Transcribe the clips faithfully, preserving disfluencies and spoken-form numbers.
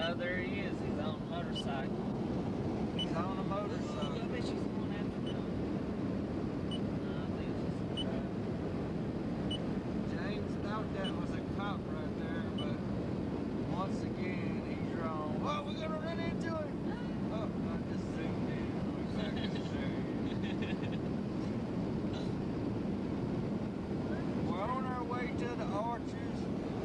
Oh, there he is. He's on a motorcycle. He's on a motorcycle. I bet she's going after him. No, I think it's just a trap. James thought that was a cop right there, but once again, he's wrong. Oh, we're gonna run into him! Oh, I just zoomed in. We're back in the We're on our way to the Arches.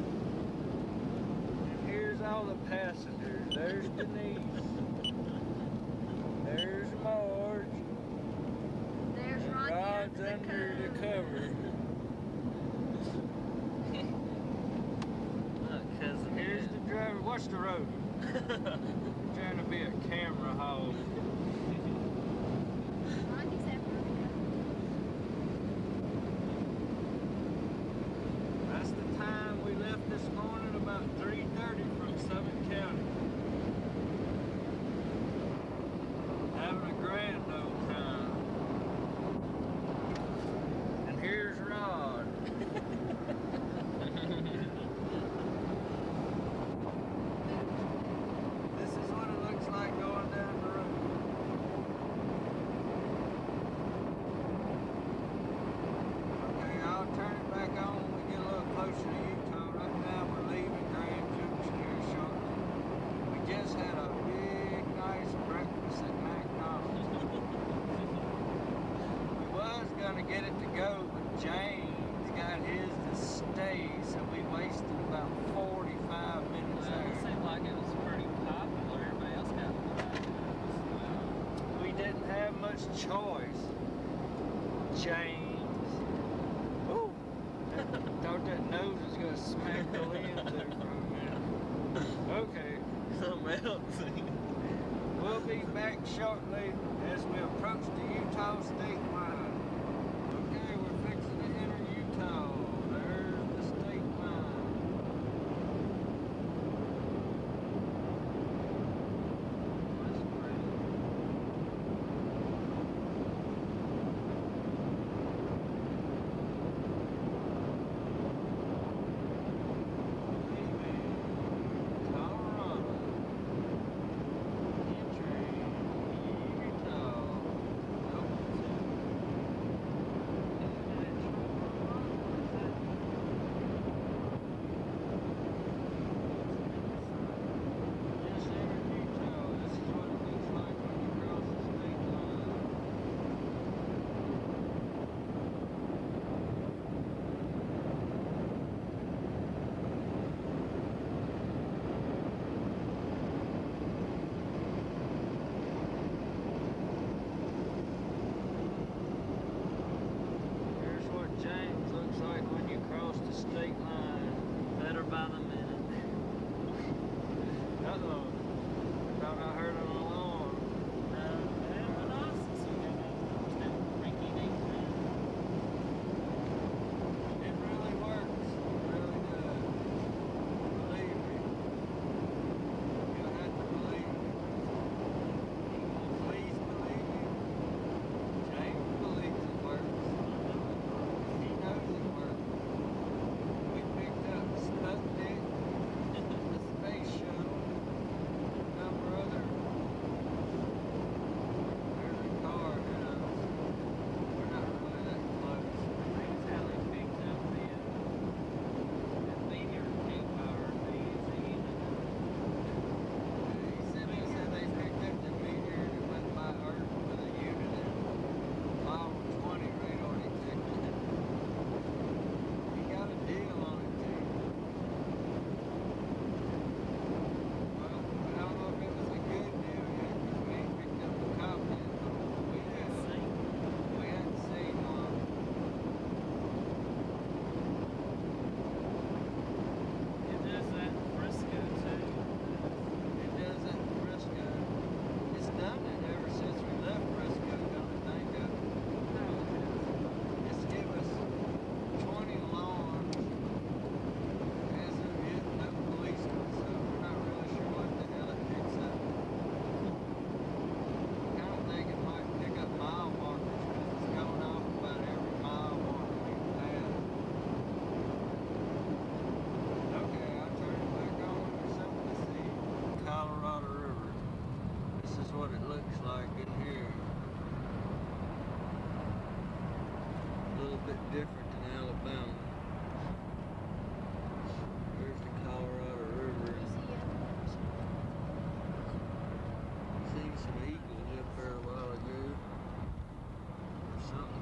And here's all the passengers. There's Denise. There's Marge. There's and Ron Rod's under the cover. Because Here's the driver. Watch the road. Trying to be a camera hog. Ronnie's after That's the time we left this morning, about three thirty from Summit County. Having a grand old time. And here's Rod. This is what it looks like going down the road. Okay, I'll turn it back on when we get a little closer to Utah. Right now we're leaving Grand Junction here shortly. We just had a big, nice breakfast at McDonald's. We was gonna get it to go, but James got his to stay, so we wasted about forty-five minutes Well, it there. seemed like it was pretty popular. Everybody else got it. We didn't have much choice. James. Ooh. Thought that nose was gonna smack the lens there for a minute. Okay. Something else. We'll be back shortly as we approach the Utah state line. Okay, we're fixing to enter Utah. There's the state line. That's great. Amen. Colorado. Entering Utah. Nope. bit different than Alabama. There's the Colorado River. Seen some eagles up there a while ago. Or something.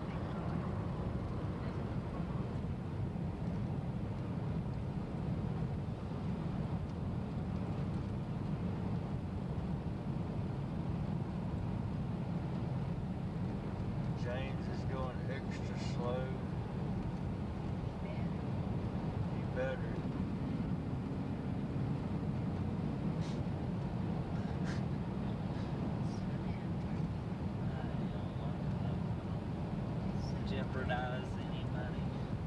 James is going extra slow. He better. Jeopardize anybody.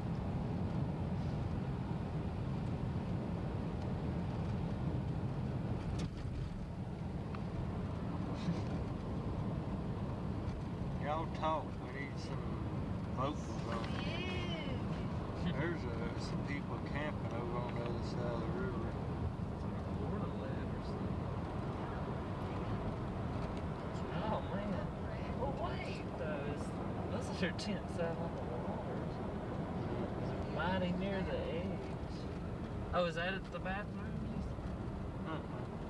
Y'all talk. We need some vocals on it. There's uh, some people camping over on the other side of the river. Florida land or something. Oh man. Oh wait, those those are their tents out on the waters. Mighty near the edge. Oh, is that at the bathrooms? Uh-uh.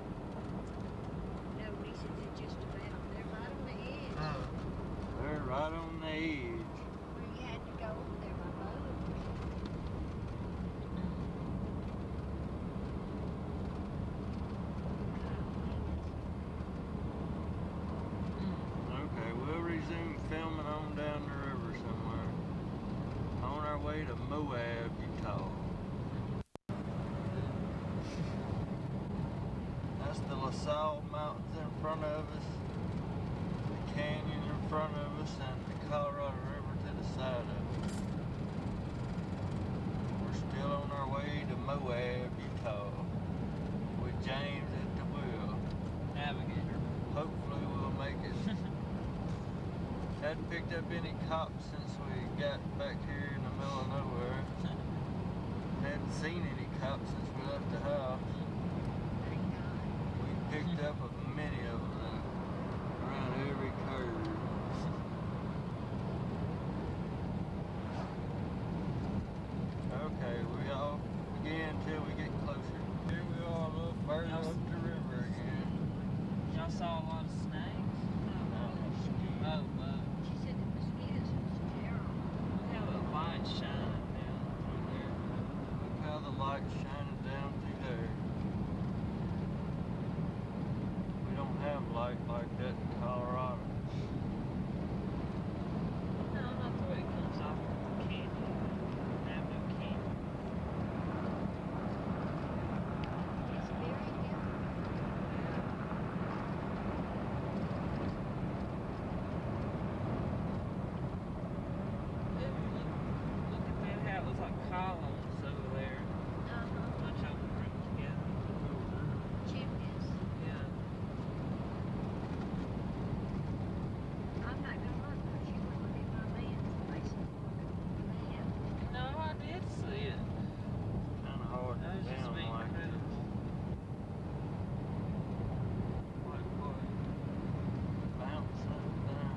No, Niecy, they're just about, they're right on the edge. Oh. They're right on the edge. Where you had to go over there by boat. Okay, we'll resume filming on down the river somewhere. On our way to Moab, Utah. That's the LaSalle Mountains in front of us, the canyon in front of us, and the Colorado River to the side of us. We're still on our way to Moab, Utah, with James at the wheel. Navigator. Hopefully we'll make it. Hadn't picked up any cops since we got back here in the middle of nowhere. Hadn't seen any cops since we left the house. Thank God. We picked up a many of them uh, around every curve. Okay, we off again until we get closer. Here we are a little further up the river again. Y'all saw a lot of snakes? Oh, but She said the mosquitoes was terrible. look how the light's shining down through there. Look how the light's shining down through there. We don't have light like that in Colorado. No, not the way it comes off of the canyon. Have no canyon. It's very different. Look, look at that, how it looks like columns over there. Uh-huh. Bunch of them grouped together. Chimneys. Yeah. I'm not gonna look because you were looking at my lens facing land. No, I did see it. Kind of hard That to was just film being like this. critical. Like what? Bounce up there.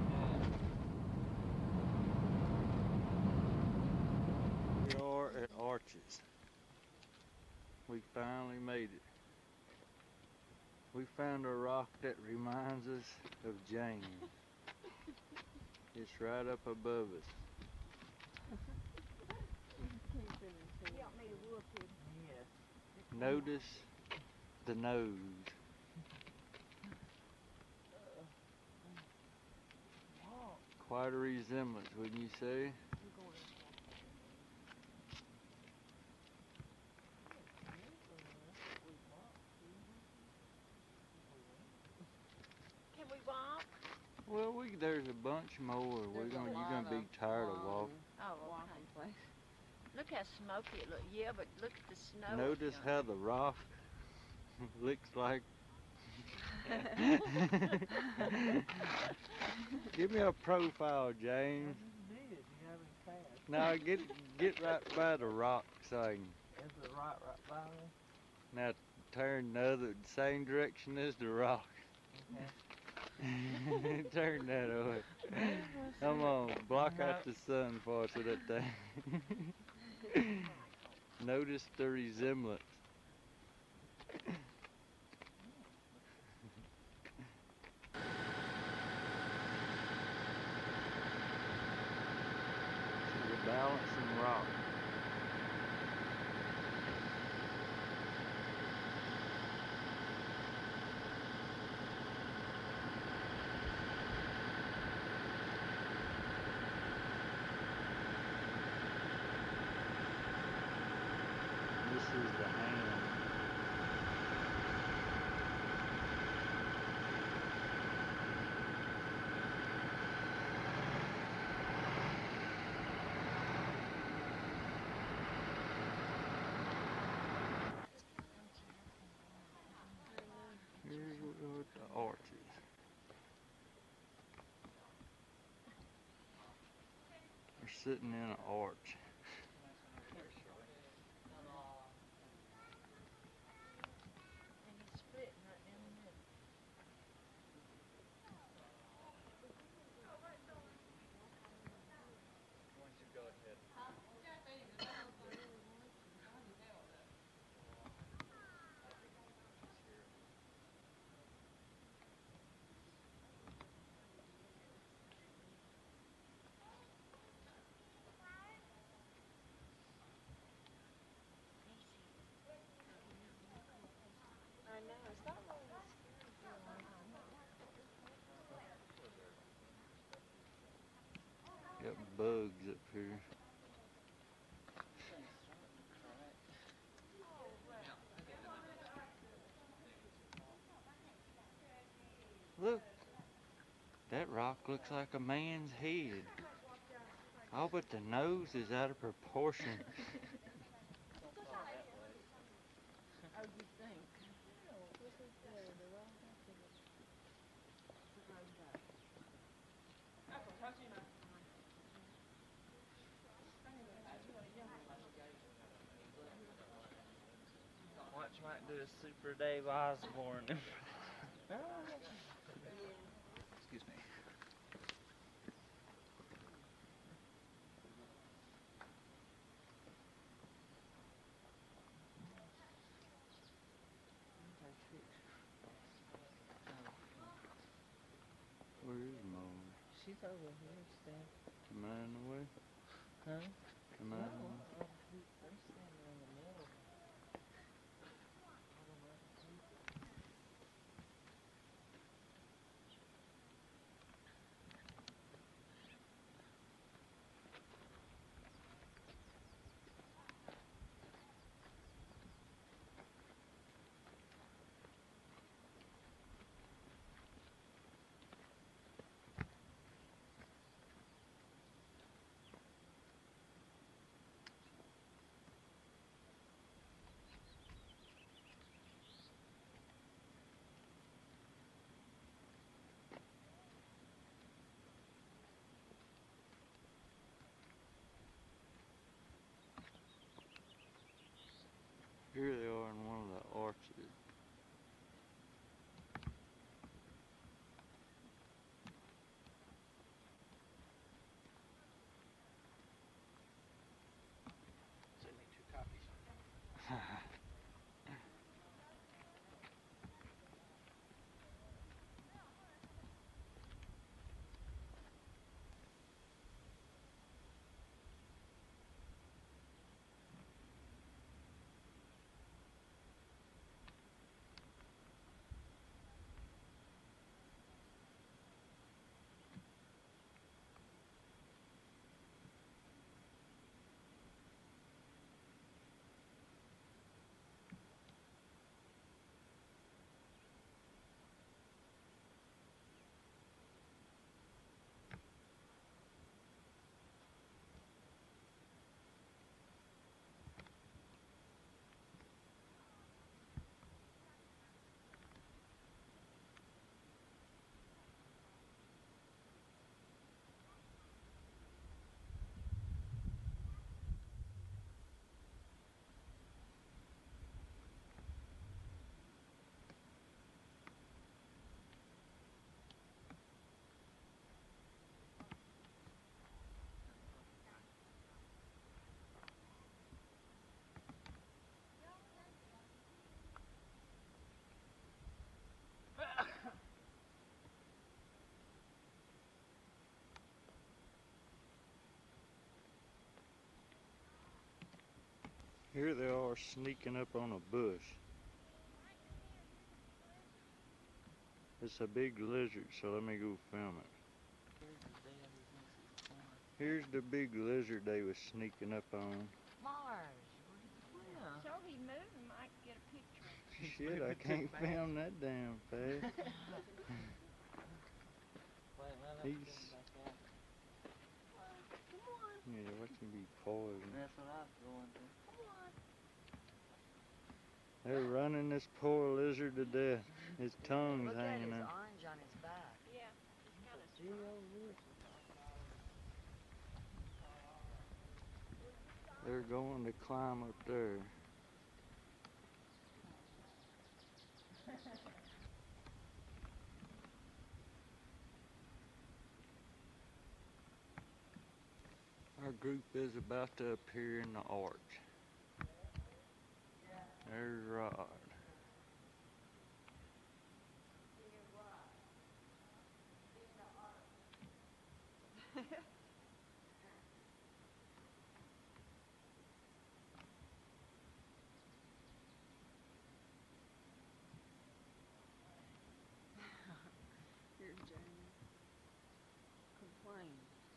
Yeah. We are at Arches. We finally made it. We found a rock that reminds us of James. It's right up above us. You want me to whoop him? Yes. Notice the nose. Quite a resemblance, wouldn't you say? Can we walk? Well, we there's a bunch more. We're There's a gonna you're lot gonna be of tired of long walking. Oh, walking okay. place. Look how smoky it looks. Yeah, but look at the snow. Notice how the rock looks like. Give me a profile, James. Did you haven't passed? Now get get right by the rock so I can. Is it right, right by me? Now turn the other same direction as the rock. Okay. Turn that away. Come on, block out the sun parts of that thing. Notice the resemblance. So you're balancing rock. This is the hand. Here's what the arch is. We're sitting in an arch. And it's splitting right down the middle. Once you go ahead. I know, it's not really Got bugs up here. Look, that rock looks like a man's head. All but the nose is out of proportion. Oh, you think? Watch Mike do a super Dave Osborne. Excuse me. Where is Moab? She's over here, Steph. Am I in the way? Huh? Am I No, in the way? uh, he- they're standing in the middle. Here they are sneaking up on a bush. It's a big lizard, so let me go film it. Here's the big lizard they was sneaking up on. Mars. Yeah. So he moved and might get a picture. Shit, I can't film that damn fast. Wait, man, I'm He's- getting back out. Come on, Yeah, what can be poison? That's what I was going to. come on. They're running this poor lizard to death. His tongue's Look at hanging his out. orange on his back. Yeah, he's kind of strong. They're going to climb up there. Our group is about to appear in the arch. There's Rod. Here, Jamie. Complain.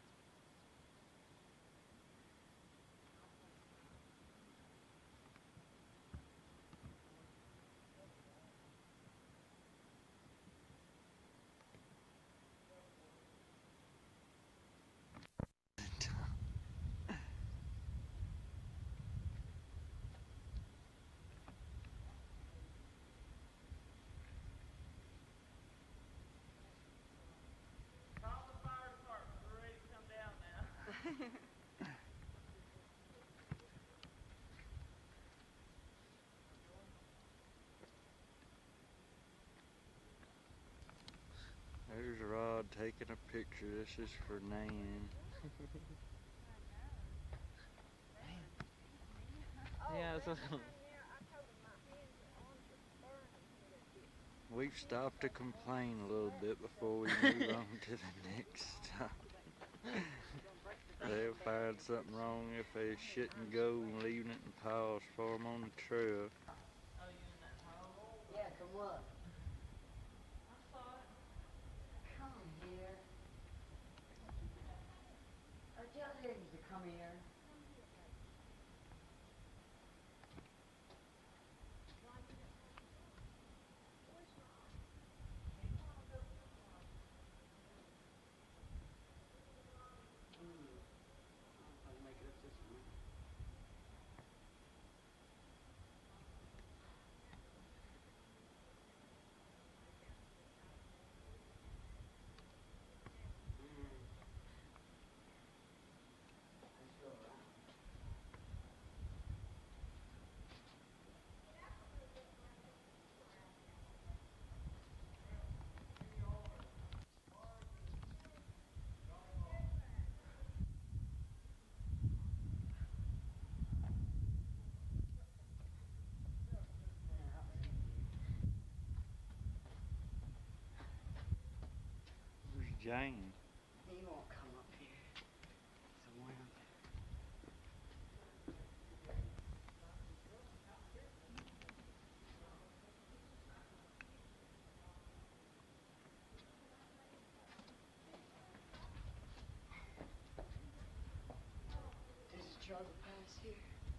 Call the fire department. We're ready to come down now. There's Rod taking a picture. This is for Nan. Yeah, so We've stopped to complain a little bit before we move on to the next stop. They'll find something wrong if they shouldn't go and leaving it in piles for them on the trail. Yeah, come look. Come here. I tell Higgins to come here. I'll make it up this one. Let's go around. Where's Jane? He won't come up here. It's a wimp. There's a trail to pass here.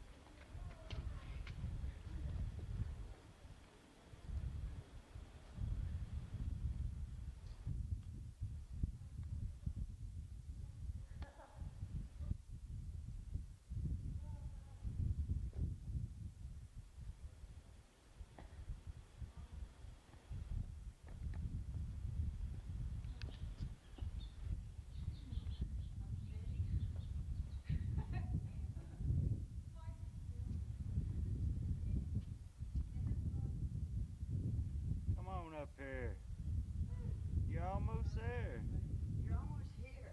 Come on up here. You're almost there. You're almost here.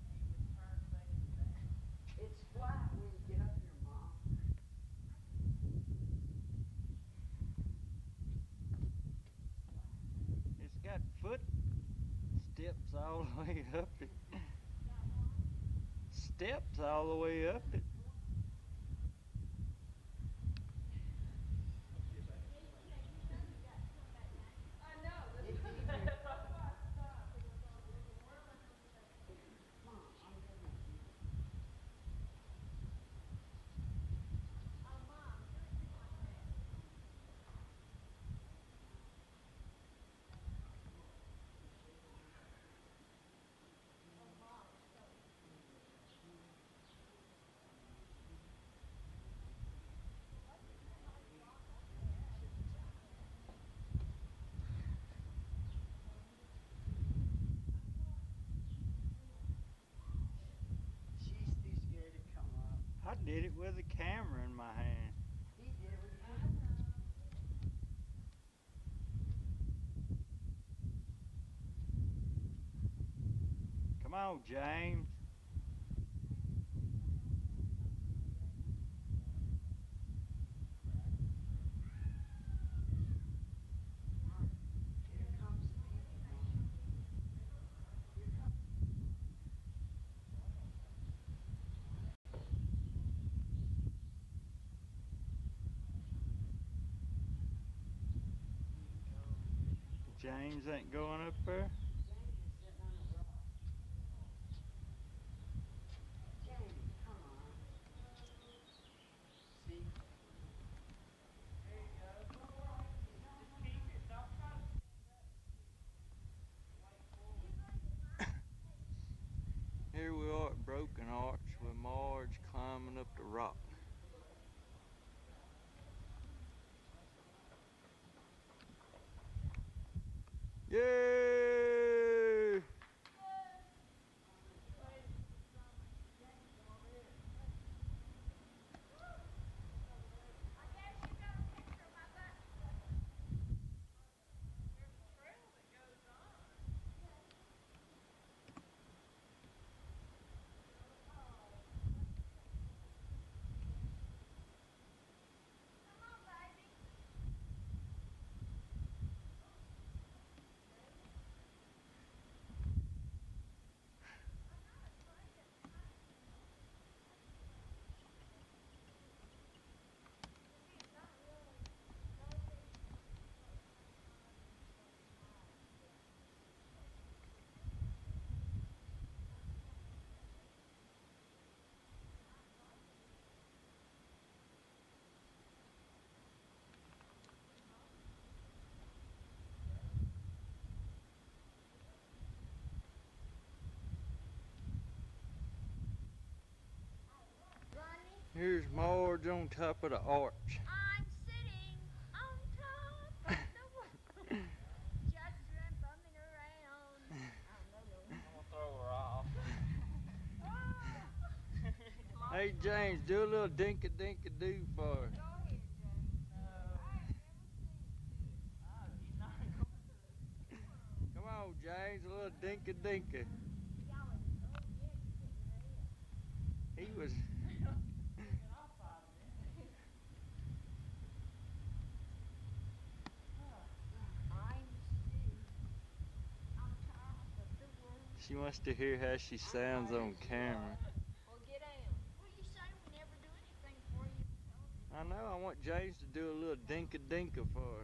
It's flat when you get up here, Mom. It's got foot steps all the way up it. Steps all the way up it. did it with a camera in my hand. He did it with his Come on, James. Here comes the people. James ain't going up there. James is sitting on a rock. James, come on. See? Here we are at Broken Arch with Marge climbing up the rock. Yay! Here's Marge on top of the arch. I'm sitting on top of the wall, just bumming around. Oh, no, no. I'm gonna throw her off. Hey James, do a little dinka dinka do for her. Go ahead, James. Come on, James, a little dinka dinka. He was. She wants to hear how she sounds on camera. Well, get down. Well, you say we never do anything for you. I know, I want James to do a little dinka dinka for her.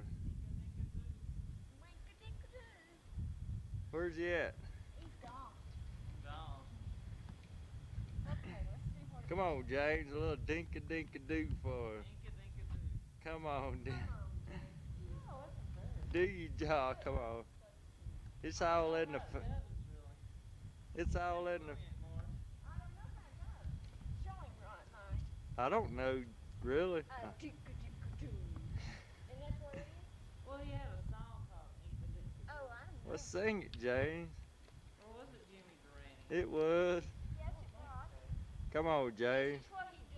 Wink-a-dink-a-doo. Where's he at? He's gone. Gone. Okay, let's see what. Come on, James, a little dinka dinka do for her. Dinka dinka doo. Come on, do, Come on, James. No, it's do your job, come on. It's all in the, f- it's all in the, I don't know how it goes. Show him right, Mike. I don't know, really. Uh, dink-a-dink-a-doo. And that's what it is? Well, he had a song called Dinka Dinka. Oh, I don't know. Well, sing it, James. Or was it Jimmy Durante? It was. Yes, it was. Come on, James. This is what he do.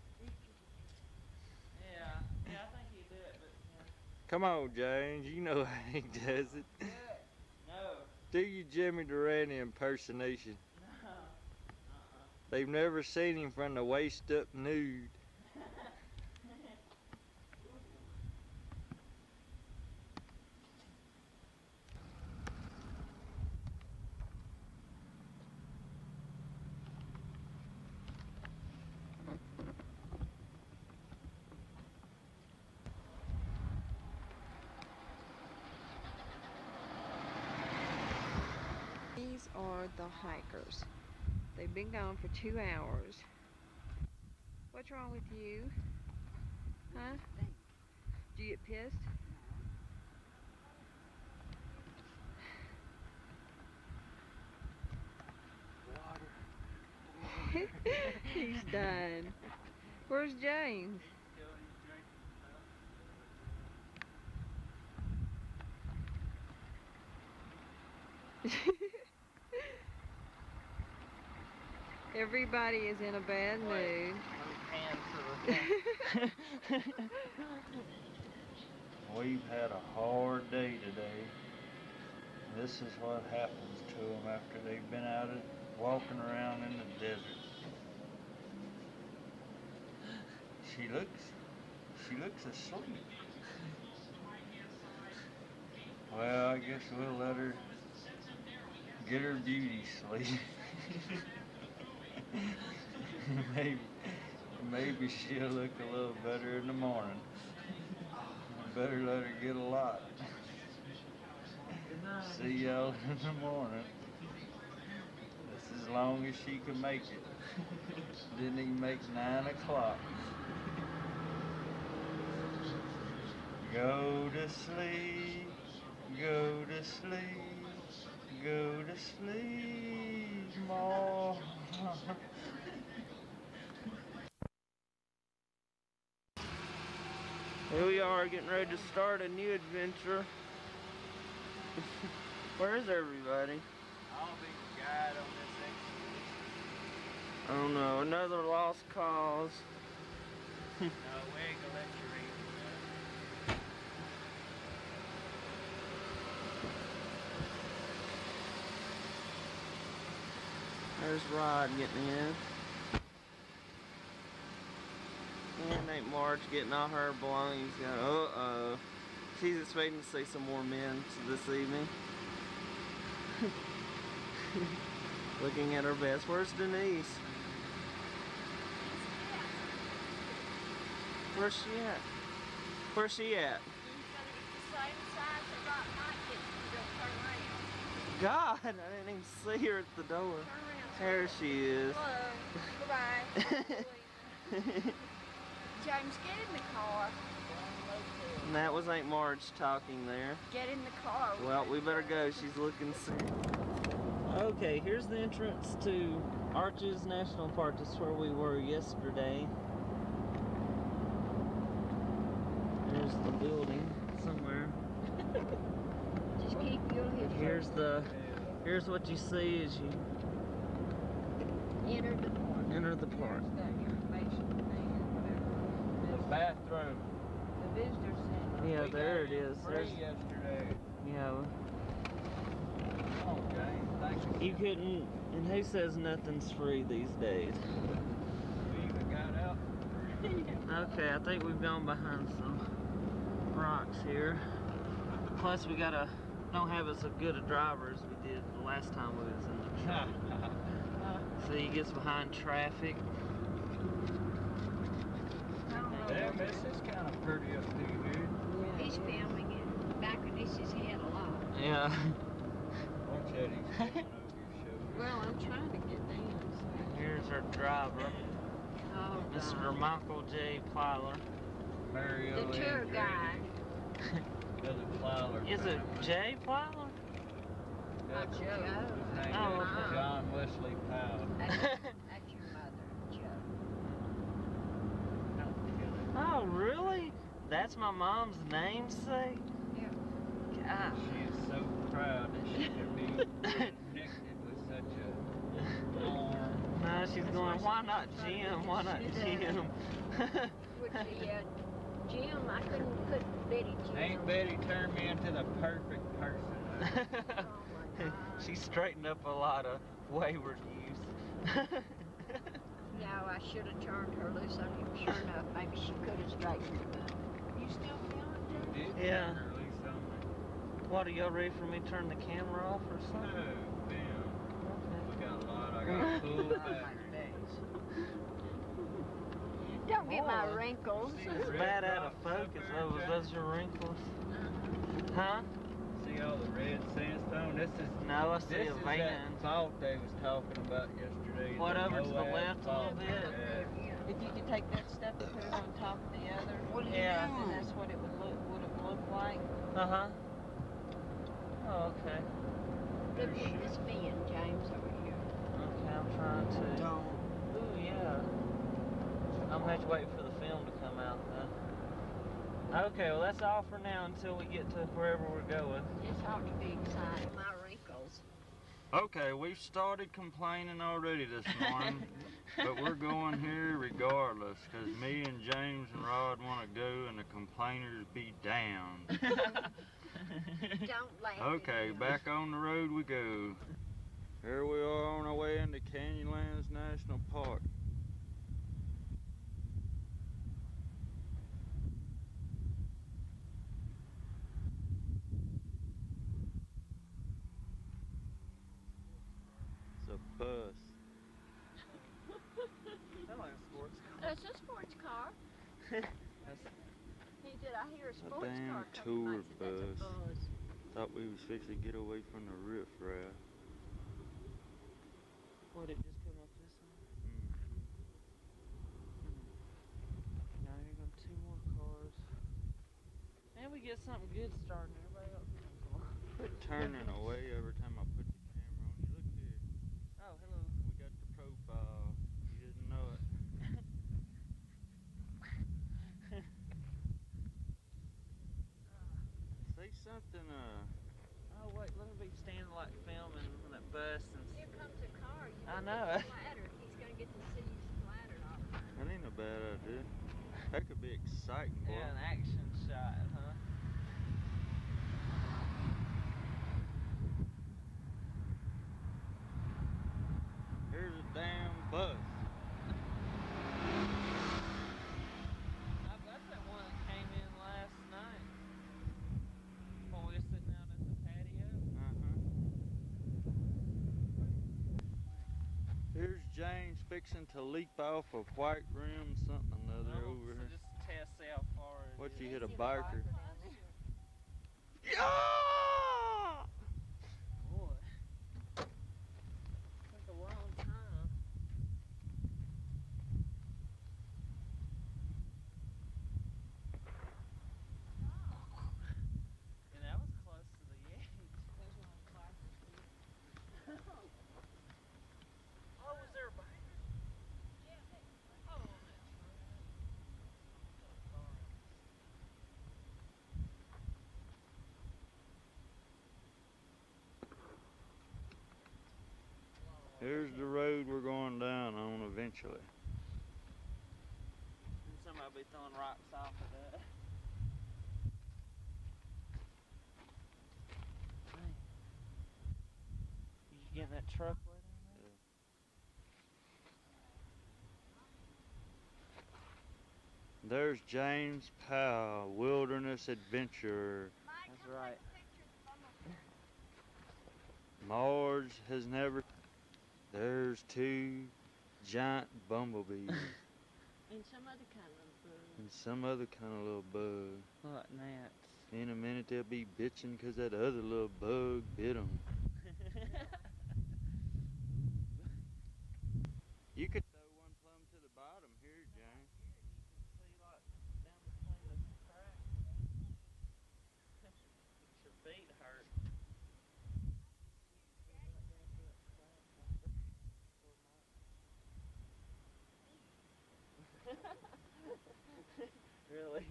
Yeah, yeah, I think he did, but yeah. Come on, James. You know how he does it. Good. No. Do your Jimmy Durante impersonation. No. Uh-uh. They've never seen him from the waist up nude. These are the hikers. They've been gone for two hours. What's wrong with you? Huh? Do you get pissed? He's done. Where's James? Everybody is in a bad mood. We've had a hard day today. This is what happens to them after they've been out of, walking around in the desert. She looks, she looks asleep. Well, I guess we'll let her get her beauty sleep. maybe, maybe she'll look a little better in the morning. Better let her get a lot. See y'all in the morning. That's as long as she can make it. Didn't even make nine o'clock. Go to sleep, go to sleep, go to sleep, Mom. Here we are getting ready to start a new adventure. Where's everybody? I'll be the guide on this expedition. Oh no, another lost cause. No, we ain't gonna let you read that. There's Rod getting in. And Aunt Marge getting all her belongings. Uh-oh. She's expecting to see some more men this evening. Looking at her best. Where's Denise? Where's she at? Where's she at? God, I didn't even see her at the door. There she is. Hello. Goodbye. James, get in the car. And that was Aunt Marge talking there. Get in the car. Well, we better go. She's looking sick. Okay, here's the entrance to Arches National Park. This is where we were yesterday. There's the building somewhere. Just keep your head. Here's the. Here's what you see as you Enter the park. enter the park. There's the information thing or whatever. The bathroom. The visitor center. Yeah, We there got it is. Free There's, yesterday. yeah, Oh, James, thank you. you couldn't. And who says nothing's free these days? We even got out. Okay, I think we've gone behind some rocks here. Plus, we gotta don't have as good a driver as we did the last time we was in the truck. So he gets behind traffic. Damn, this is kind of pretty up through here. He's filming it. Back when this is head a lot. Yeah. Watch that, he's coming over your shoulder. Well, I'm trying to get down. Here's our driver, Oh, Mister God. Michael J. Plyler. Mario The tour and guide. Another Plyler. Is it J. Plyler? That's Joe. his name Oh, is okay. John Wesley Powell. That's, that's your mother, Joe. Oh, really? That's my mom's namesake? Yeah. God. She is so proud that she could be connected with such a warm. No, she's going, why not Jim? Why not Jim? Would she, uh, Jim, I couldn't put Betty Jim. Aunt Betty turned me into the perfect person. Oh, my God. She straightened up a lot of wayward youth. No, I should have turned her loose on him. Sure enough, maybe she could have straightened him up. You still feeling You did Yeah. turn her loose on me. What, are y'all ready for me to turn the camera off or No, something? damn. Okay. We got a lot. I got a full battery. Don't get my Boy. wrinkles. See It's the bad red out of rocks up focus. there, Oh, was Jack? those your wrinkles? Huh? See all the red sandstone? This is No, I see this a is van. that fault they was talking about yesterday. What, the over to the Moab left a little fault. bit? Yeah. If you could take that stuff and put it on top of the other, Yeah. then that's what it would look would have looked like. Uh-huh. Oh, okay. Look at this man, James, over here. Okay, I'm trying to... Don't. Ooh, yeah. I'm gonna have to wait for the film to come out then. Okay, well that's all for now until we get to wherever we're going. This ought to be exciting. My wrinkles. Okay, we've started complaining already this morning. But we're going here regardless, because me and James and Rod want to go and the complainers be damned. Don't laugh. Okay, back on the road we go. Here we are on our way into Canyonlands National Park. It's a bus. Sound like a sports car. That's a sports car. That's, He said, I hear a sports damn car coming. tour I said, that's a bus. bus. Thought we was fixing to get away from the riffraff. what, it just come up this way? Now here come two more cars. And we get something good starting. Everybody else comes along. Quit turning away every time I put the camera on you. Look here. Oh, hello. We got the profile. You didn't know it. Say something, uh. Oh, wait, let me be standing like filming on that bus and. Here comes a car. You I know, know it's it. splattered. He's going to get to see you splattered all the time. That ain't a bad idea. That could be exciting, boy. Yeah, an action shot, huh? Here's a damn bus. I bet that one that came in last night. When we were sitting out at the patio. Uh-huh. Here's James fixing to leap off of white rim something or another Oh, over so here. just test see how far it What, is. you hit a See the biker? down there. Yeah! Boy. Took a long time. And that was close to the edge. Oh, was there a biker? Oh, that's right. Here's the road we're going down on eventually. And somebody will be throwing rocks off of that. Man. You getting that truck way down there? There's James Powell, wilderness adventurer. That's right. Mars has never. There's two giant bumblebees And some other kind of bird. and some other kind of little bug. What gnats? In a minute they'll be bitching 'cause that other little bug bit them. You could throw one plumb to the bottom here, James. See, like, down between the cracks. Makes your feet hurt. Really?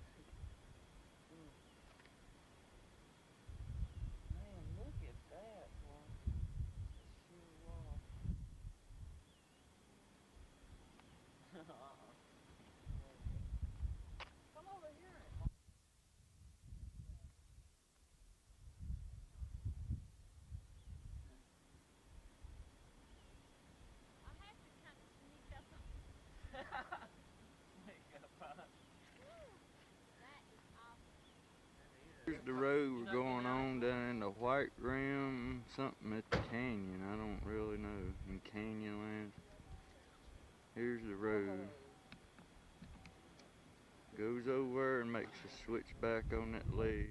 Man, look at that, boy. That's sheer wall. Come over here. I have to kind of sneak up on Sneak up on it. that. Is awful. Here's the road we're going on down in the White Rim, something at the canyon. I don't really know. In Canyonlands. Here's the road. Goes over and makes a switch back on that ledge.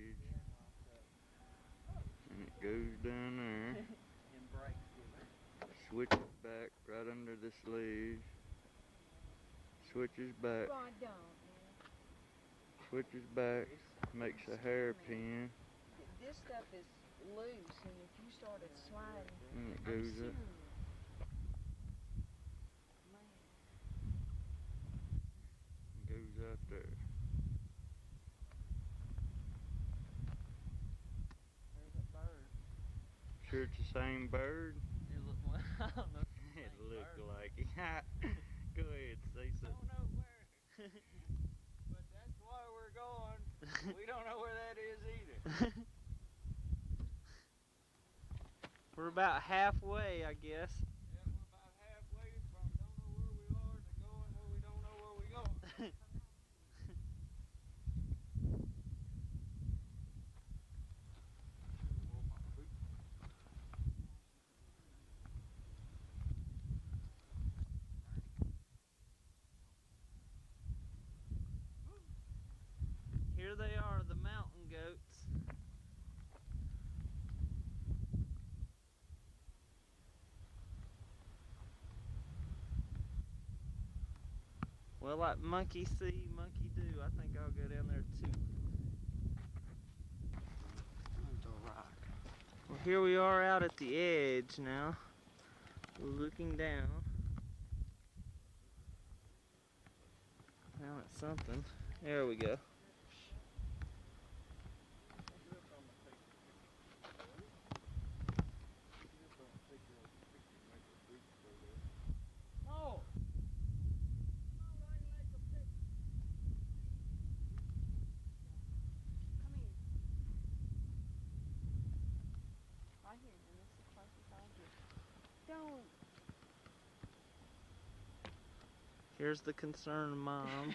And it goes down there. And breaks it. Switches back right under this ledge. Switches back. Rod don't, man. Switches back. Makes a hairpin. This stuff is loose, and if you started sliding, And it I'm goes up. serious. Goes out there. There's that bird. Sure it's the same bird? It look, well, I don't know if it's the It same looked bird. like it. Go ahead, say Don't something. know where, but that's why we're going. We don't know where that is either. We're about halfway, I guess. Yeah, we're about halfway from don't know where we are to going where we don't know where we're going. Here they are, the mountain goats. Well, like monkey see, monkey do. I think I'll go down there too. Well, here we are out at the edge now, looking down. Down at something. There we go. No. Come here. Right here, and this is the closest I'll get. Don't. Here's the concerned mom.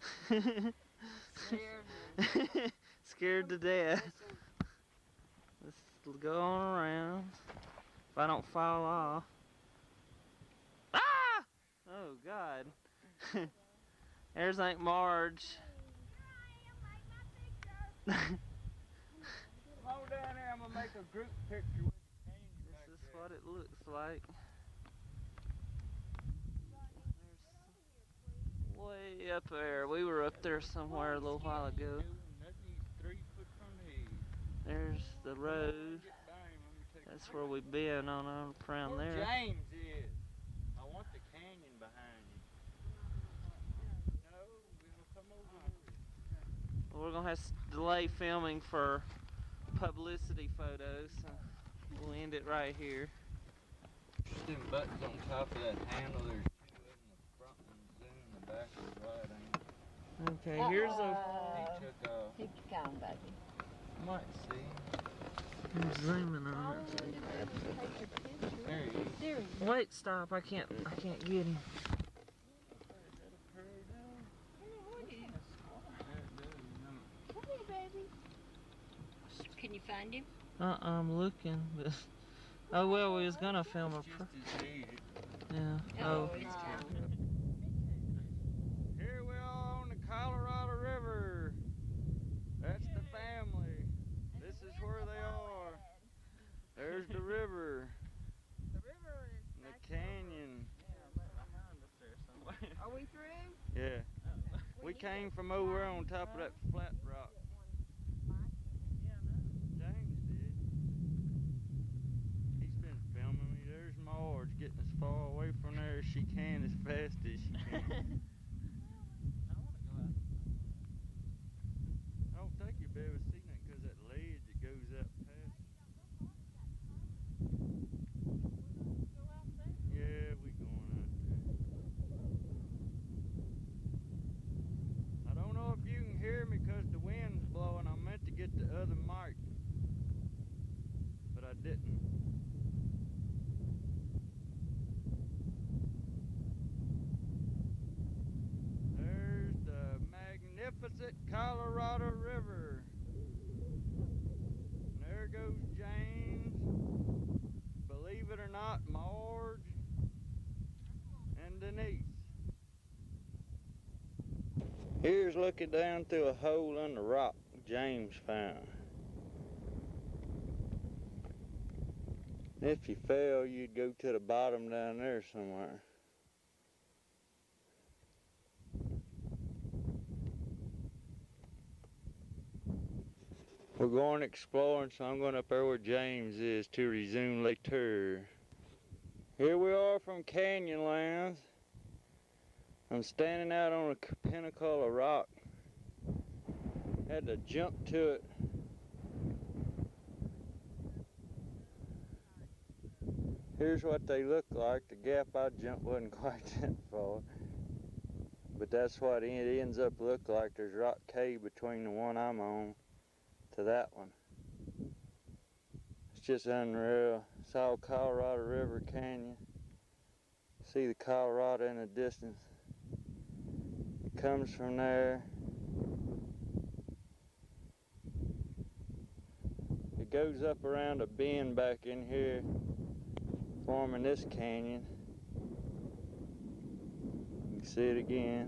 Scared. Scared to death. Let's go on around. If I don't fall off. Ah! Oh, God. There's Aunt Marge. Come on down there, I'm gonna make a group picture with the canyon back This is there. what it looks like. There's way up there. We were up there somewhere a little while ago. Three foot from the head. There's the road. Get by him, let me take a That's picture. where we've been on up around Where there. James is. I want the canyon behind you. No, we'll come over here. We're gonna have to delay filming for publicity photos, so we'll end it right here. Them buttons on top of that handle, there's two in the front and two in the back of the right hand. Okay, here's a. He took off. Keep your count, baby. Might see. I'm zooming on All it. we do is take your picture. There he is. There he is. Wait, stop! I can't. I can't get him. Come here, baby. Can you find him? Uh, uh I'm looking, but. Oh well, we was gonna film a. Pr Just as needed. yeah. Oh, Oh. he's coming. Here we are on the Colorado River. That's the family. This is where they are. There's the river. The river is And back the canyon. Are we through? Yeah. We came from over on top of that flat rock. James did. He's been filming me. There's Marge getting as far away from there as she can, as fast as she can. I don't think you'll be able to see that because that ledge that goes up past. Yeah, we going out there. I don't know if you can hear me because the wind's blowing. I meant to get the other mic, but I didn't. There's the magnificent Colorado River. And there goes James. Believe it or not, Marge and Denise. Here's looking down through a hole in the rock James found. If you fell, you'd go to the bottom down there somewhere. We're going exploring, so I'm going up there where James is to resume later. Here we are from Canyonlands. I'm standing out on a pinnacle of rock. Had to jump to it. Here's what they look like. The gap I jumped wasn't quite that far. But that's what it ends up look like. There's rock cave between the one I'm on to that one. It's just unreal. It's all Colorado River Canyon. See the Colorado in the distance. It comes from there. It goes up around a bend back in here, forming this canyon. You can see it again.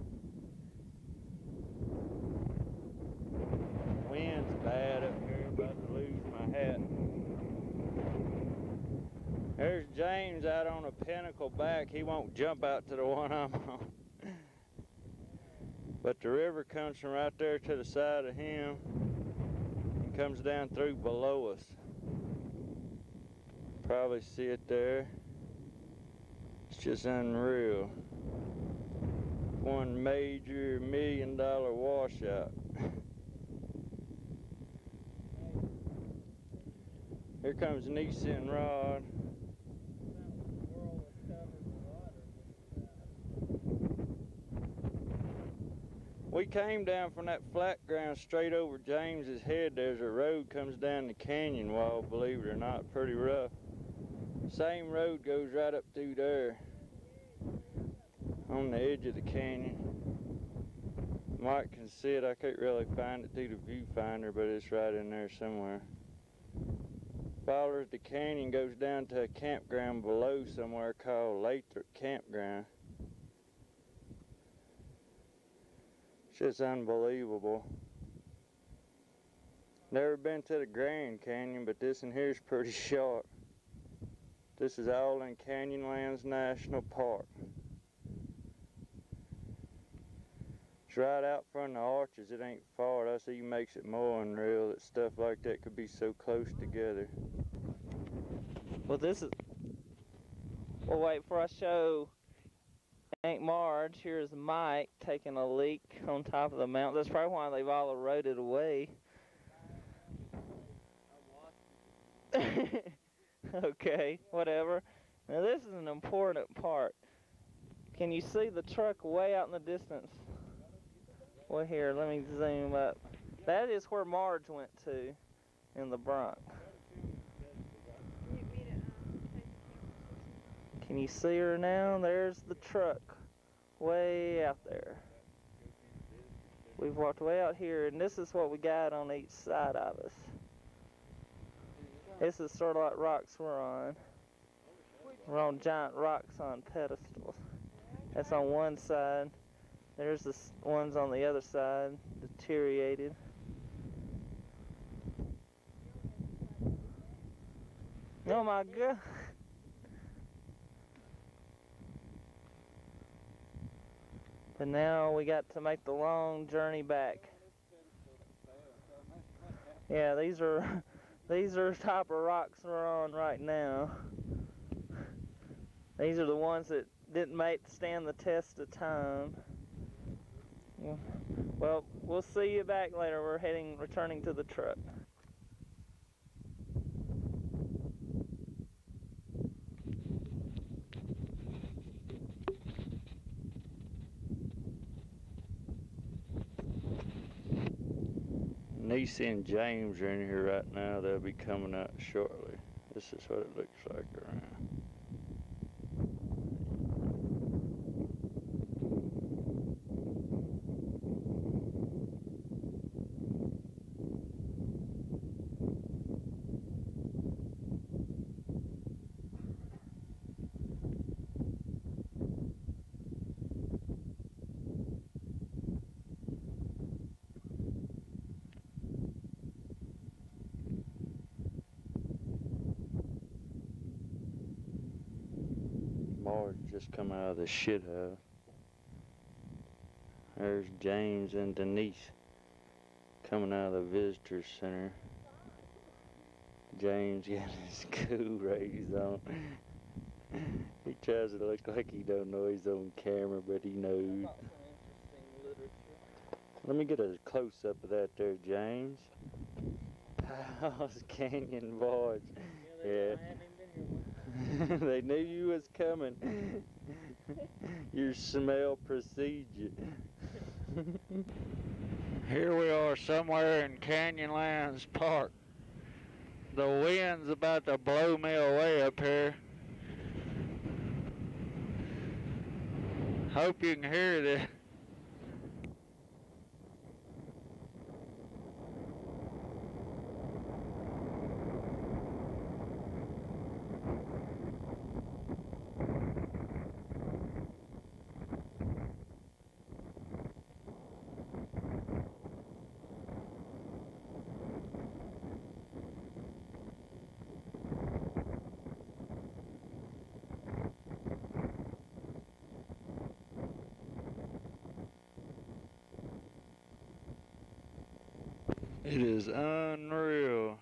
Wind's bad up here, about to lose my hat. There's James out on a pinnacle back. He won't jump out to the one I'm on. But the river comes from right there to the side of him and comes down through below us. Probably see it there. It's just unreal. One major million dollar washout. Here comes Niecy and Rod. We came down from that flat ground straight over James's head. There's a road comes down the canyon wall, believe it or not, pretty rough. Same road goes right up through there on the edge of the canyon. Mike can see it. I can't really find it through the viewfinder, but it's right in there somewhere. Follows the canyon, goes down to a campground below somewhere called Lathrop Campground. It's just unbelievable. Never been to the Grand Canyon, but this in here is pretty short. This is all in Canyonlands National Park. It's right out front of the arches. It ain't far. That's even makes it more unreal that stuff like that could be so close together. Well, this is... Well, wait, before I show Aunt Marge, here's Mike taking a leak on top of the mountain. That's probably why they've all eroded away. Okay, whatever. Now this is an important part. Can you see the truck way out in the distance? Well, here, let me zoom up. That is where Marge went to in the Bronx. Can you see her now? There's the truck way out there. We've walked way out here, and this is what we got on each side of us. This is sort of like rocks we're on. We're on giant rocks on pedestals. That's on one side. There's the ones on the other side, deteriorated. Oh my God. But now we got to make the long journey back. Yeah, these are these are the type of rocks we're on right now. These are the ones that didn't make stand the test of time. Well, we'll see you back later. We're heading returning to the truck. Niecy and James are in here right now. They'll be coming out shortly. This is what it looks like around. Marge just come out of the shit house. There's James and Denise coming out of the visitor center. James got his cool rays on. He tries to look like he don't know he's on camera, but he knows. Let me get a close-up of that there, James. How's Canyon Boys? Yeah. They knew you was coming. Your smell precedes you. Here we are somewhere in Canyonlands Park. The wind's about to blow me away up here. Hope you can hear it. It is unreal.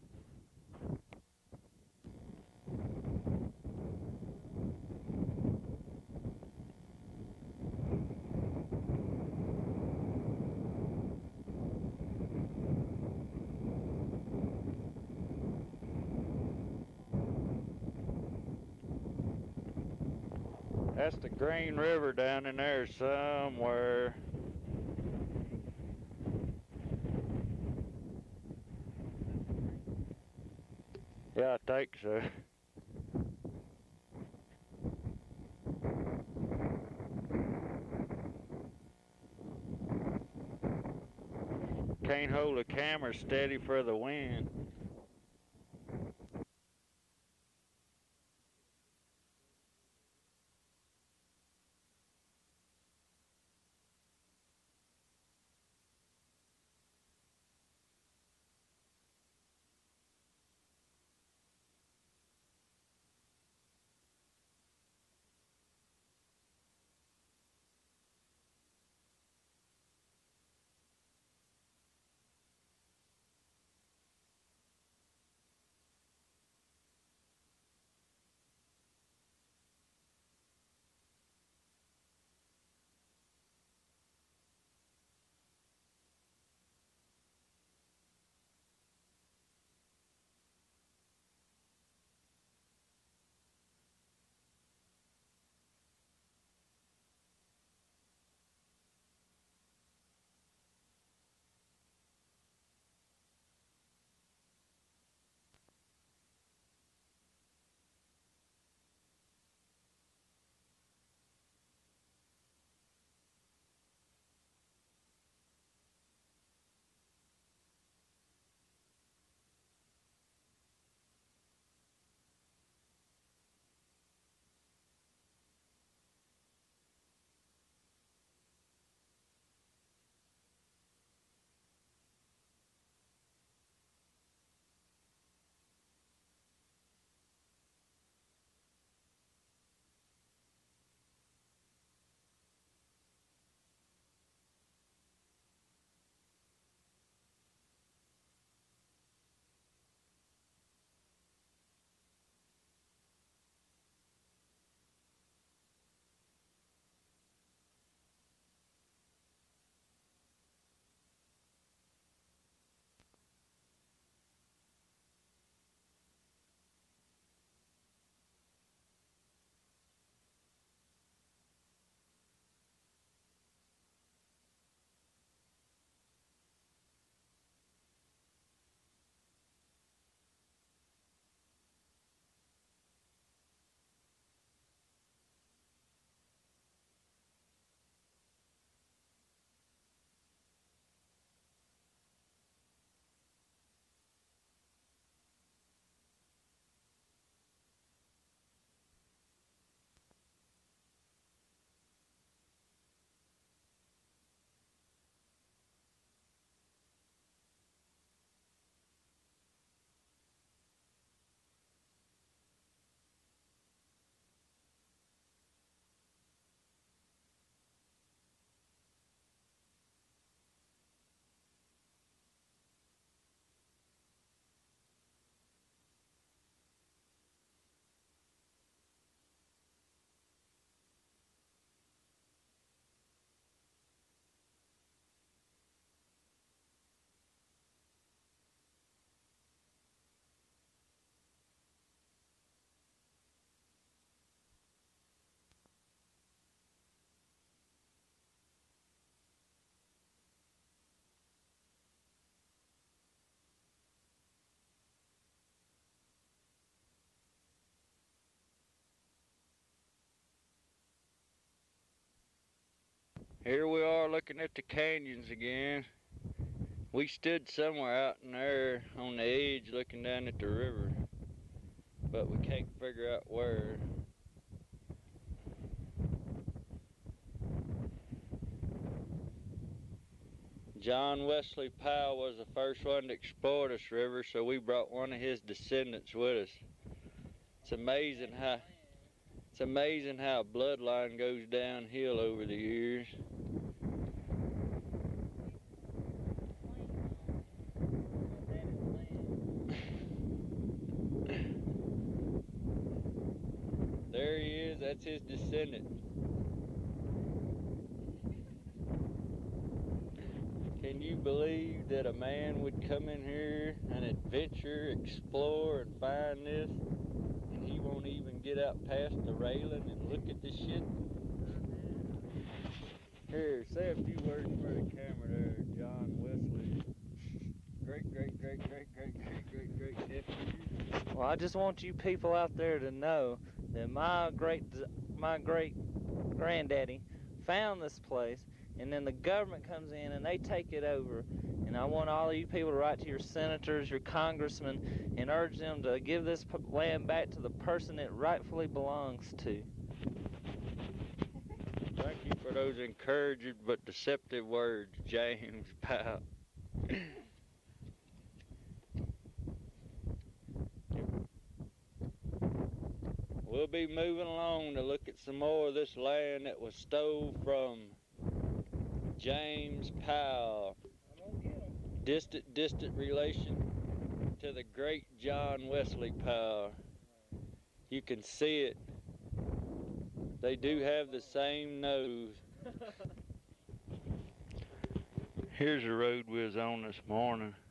That's the Green River down in there somewhere. Yeah, I think so. Can't hold a camera steady for the wind. Here we are looking at the canyons again. We stood somewhere out in there on the edge looking down at the river, but we can't figure out where. John Wesley Powell was the first one to explore this river, so we brought one of his descendants with us. It's amazing how it's amazing how a bloodline goes downhill over the years. There he is, that's his descendant. Can you believe that a man would come in here and adventure, explore, and find this, and he won't even get out past the railing and look at this shit? Here, say a few words for the camera there, John Wesley. Great, great, great, great, great, great, great, great nephew. Well, I just want you people out there to know that my great, my great granddaddy found this place, and then the government comes in and they take it over. And I want all of you people to write to your senators, your congressmen, and urge them to give this p- land back to the person it rightfully belongs to. Thank you for those encouraging but deceptive words, James Powell. We'll be moving along to look at some more of this land that was stole from James Powell. Distant, distant relation to the great John Wesley Powell. You can see it. They do have the same nose. Here's the road we was on this morning.